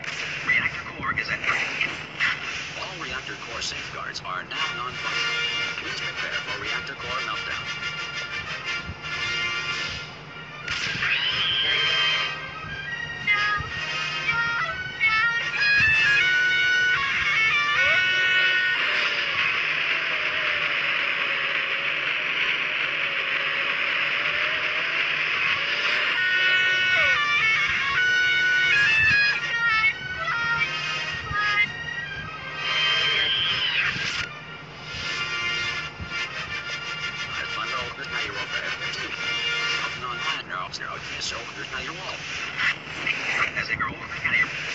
Reactor core is at work. All reactor core safeguards are now non-functional. Please prepare for reactor core meltdown. As they grow older,